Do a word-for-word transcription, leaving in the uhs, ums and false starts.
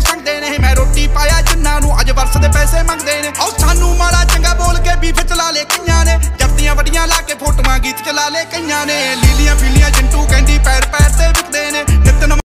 मैनू संगदे ने। मैं रोटी पाया जिन्हां नूं अज वर्स दे पैसे मंगदे ने। ओ सानू माड़ा चंगा बोल के बीफ चला ले कईयां ने। जफ्तियां वड्डियां ला के फोटोआं गीत चला ले कईयां ने। लीलियां पीलियां चिंटू कहंदी पैर पैर ते विकदे ने। नित